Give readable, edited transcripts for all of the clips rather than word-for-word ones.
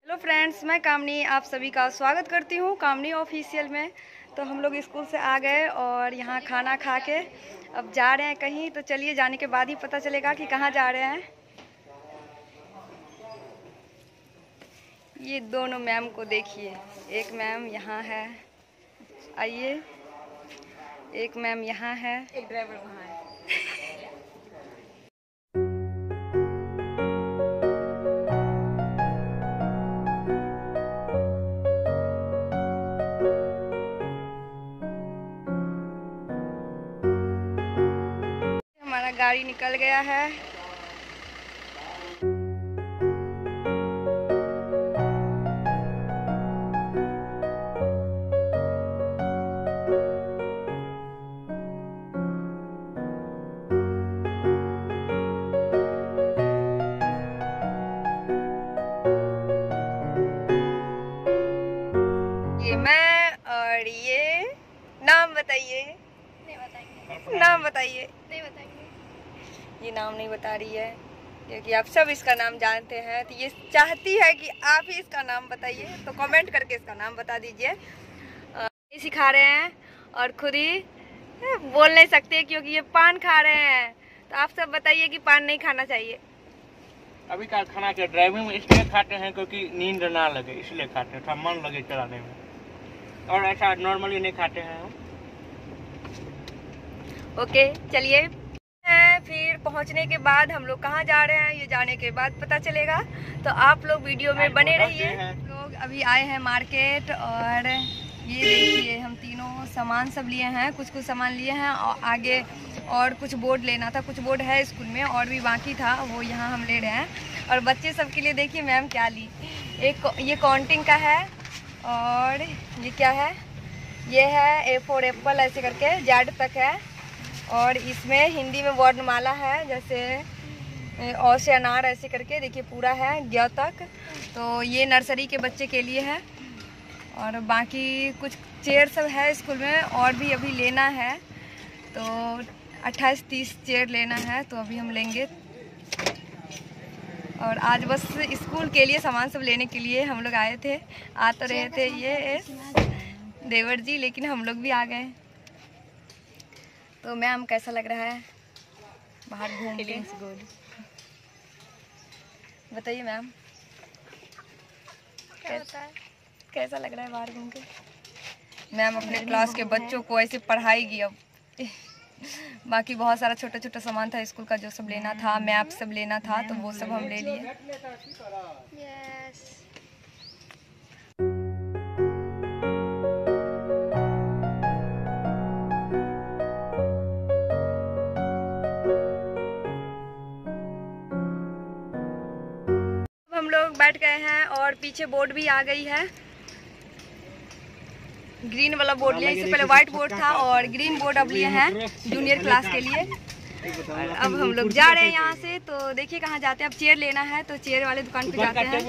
Hello friends, मैं कामनी आप सभी का स्वागत करती हूँ कामनी ऑफिशियल में। तो हम लोग स्कूल से आ गए और यहाँ खाना खा के अब जा रहे हैं कहीं। तो चलिए, जाने के बाद ही पता चलेगा कि कहाँ जा रहे हैं। ये दोनों मैम को देखिए, एक मैम यहाँ है, आइए, एक मैम यहाँ है, एक ड्राइवर वहाँ है। हमारा गाड़ी निकल गया है। ये मैं और ये नाम बताइए। नहीं बताएंगे। नाम बताइए। नहीं बताएंगे। ये नाम नहीं बता रही है क्योंकि आप सब इसका नाम जानते हैं। तो ये चाहती है कि आप ही इसका नाम बताइए, तो कमेंट करके इसका नाम बता दीजिए। ये सिखा रहे हैं और खुद ही बोल नहीं सकते क्योंकि ये पान खा रहे हैं। तो आप सब बताइए कि पान नहीं खाना चाहिए। अभी का खाना के ड्राइविंग में इसलिए खाते हैं क्योंकि नींद ना लगे, इसलिए खाते हैं, थोड़ा मन लगे चलाने में, और ऐसा नॉर्मली नहीं खाते हैं हम। ओके, चलिए। फिर पहुंचने के बाद हम लोग कहाँ जा रहे हैं ये जाने के बाद पता चलेगा। तो आप लोग वीडियो में बने रहिए। लोग अभी आए हैं मार्केट और ये देखिए, हम तीनों सामान सब लिए हैं, कुछ सामान लिए हैं और आगे और कुछ बोर्ड लेना था, कुछ बोर्ड है स्कूल में और भी बाकी था, वो यहाँ हम ले रहे हैं। और बच्चे सब के लिए देखिए मैम क्या ली। एक ये काउंटिंग का है और ये क्या है, ये है A फॉर एप्पल ऐसे करके जेड तक है। और इसमें हिंदी में वर्णमाला है, जैसे अ से अनार ऐसे करके देखिए पूरा है ग तक। तो ये नर्सरी के बच्चे के लिए है। और बाकी कुछ चेयर सब है स्कूल में और भी अभी लेना है। तो 28-30 चेयर लेना है, तो अभी हम लेंगे। और आज बस स्कूल के लिए सामान सब लेने के लिए हम लोग आए थे। आ तो रहे थे ये देवर जी, लेकिन हम लोग भी आ गए। तो मैम कैसा लग रहा है बाहर घूम के? बताइए मैम, कैसा लग रहा है बाहर घूम के? मैम अपने क्लास के बच्चों को ऐसे पढ़ाएगी अब। बाकी बहुत सारा छोटा छोटा सामान था स्कूल का, जो सब लेना था, मैप सब लेना था, तो वो सब हम ले लिए। हम लोग बैठ गए हैं और पीछे बोर्ड भी आ गई है। ग्रीन वाला बोर्ड लिया, इससे पहले व्हाइट बोर्ड था और ग्रीन बोर्ड अब लिए हैं जूनियर क्लास के लिए। अब हम लोग जा रहे हैं यहाँ से। तो देखिए कहाँ जाते हैं। अब चेयर लेना है तो चेयर वाले दुकान पे जाते हैं।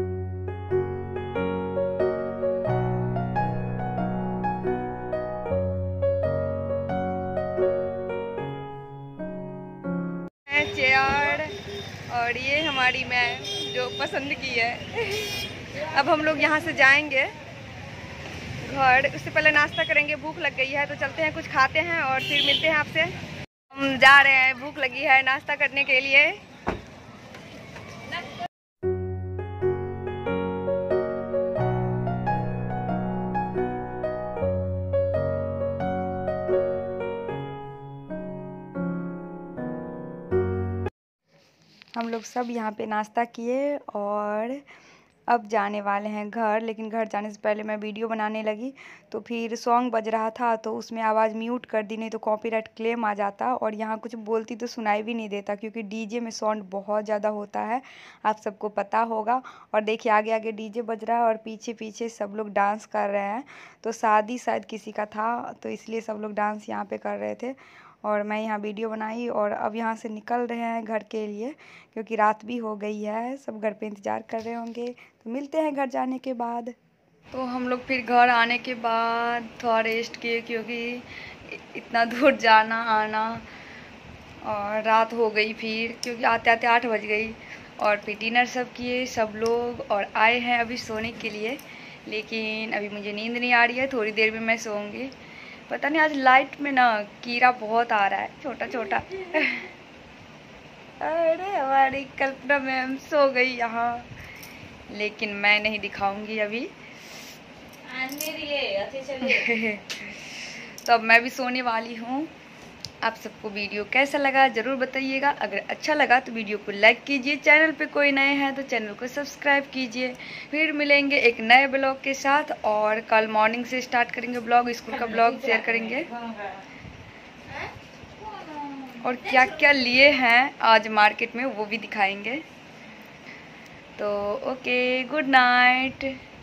चेयर और ये हमारी मैम जो पसंद की है। अब हम लोग यहाँ से जाएंगे घर। उससे पहले नाश्ता करेंगे, भूख लग गई है, तो चलते हैं कुछ खाते हैं और फिर मिलते हैं आपसे। हम जा रहे हैं, भूख लगी है नाश्ता करने के लिए। हम लोग सब यहाँ पे नाश्ता किए और अब जाने वाले हैं घर। लेकिन घर जाने से पहले मैं वीडियो बनाने लगी तो फिर सॉन्ग बज रहा था, तो उसमें आवाज़ म्यूट कर दी, नहीं तो कॉपीराइट क्लेम आ जाता। और यहाँ कुछ बोलती तो सुनाई भी नहीं देता क्योंकि डीजे में साउंड बहुत ज़्यादा होता है, आप सबको पता होगा। और देखिए आगे आगे डीजे बज रहा है और पीछे पीछे सब लोग डांस कर रहे हैं। तो शादी शायद किसी का था, तो इसलिए सब लोग डांस यहाँ पर कर रहे थे। और मैं यहाँ वीडियो बनाई और अब यहाँ से निकल रहे हैं घर के लिए क्योंकि रात भी हो गई है। सब घर पे इंतज़ार कर रहे होंगे, तो मिलते हैं घर जाने के बाद। तो हम लोग फिर घर आने के बाद थोड़ा रेस्ट किए क्योंकि इतना दूर जाना आना और रात हो गई फिर, क्योंकि आते आते 8 बज गई। और फिर डिनर सब किए सब लोग और आए हैं अभी सोने के लिए। लेकिन अभी मुझे नींद नहीं आ रही है, थोड़ी देर में मैं सोऊंगी। पता नहीं आज लाइट में ना कीड़ा बहुत आ रहा है, छोटा छोटा। अरे हमारी कल्पना मैम सो गई यहाँ, लेकिन मैं नहीं दिखाऊंगी अभी। तो अब मैं भी सोने वाली हूँ। आप सबको वीडियो कैसा लगा ज़रूर बताइएगा। अगर अच्छा लगा तो वीडियो को लाइक कीजिए, चैनल पे कोई नए हैं तो चैनल को सब्सक्राइब कीजिए। फिर मिलेंगे एक नए ब्लॉग के साथ, और कल मॉर्निंग से स्टार्ट करेंगे ब्लॉग, स्कूल का ब्लॉग शेयर करेंगे। और क्या क्या लिए हैं आज मार्केट में वो भी दिखाएंगे। तो ओके, गुड नाइट।